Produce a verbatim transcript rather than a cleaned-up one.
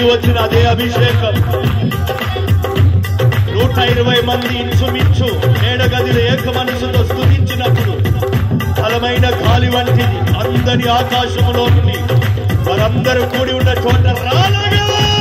వచ్చిన అదే అభిషేకం నూట ఇరవై మంది ఇంచుమించు మేడగదిలో ఏక మనసుతో స్తుతించినప్పుడు బలమైన గాలి వంటిది అందరి ఆకాశంలో నుండి వారందరూ కూడి ఉన్న చోట రాలగా